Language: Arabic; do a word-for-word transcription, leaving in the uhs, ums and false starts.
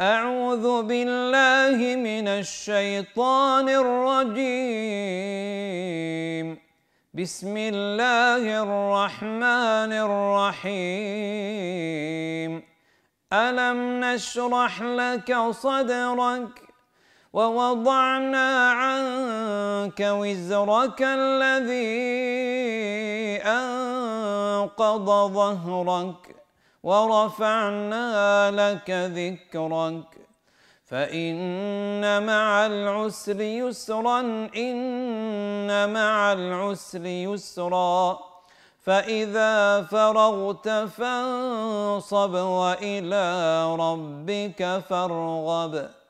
أعوذ بالله من الشيطان الرجيم. بسم الله الرحمن الرحيم. ألم نشرح لك صدرك ووضعنا عنك وزرك الذي أنقض ظهرك ورفعنا لك ذكرك فإن مع العسر يسرا إن مع العسر يسرا فإذا فرغت فانصب وإلى ربك فارغب.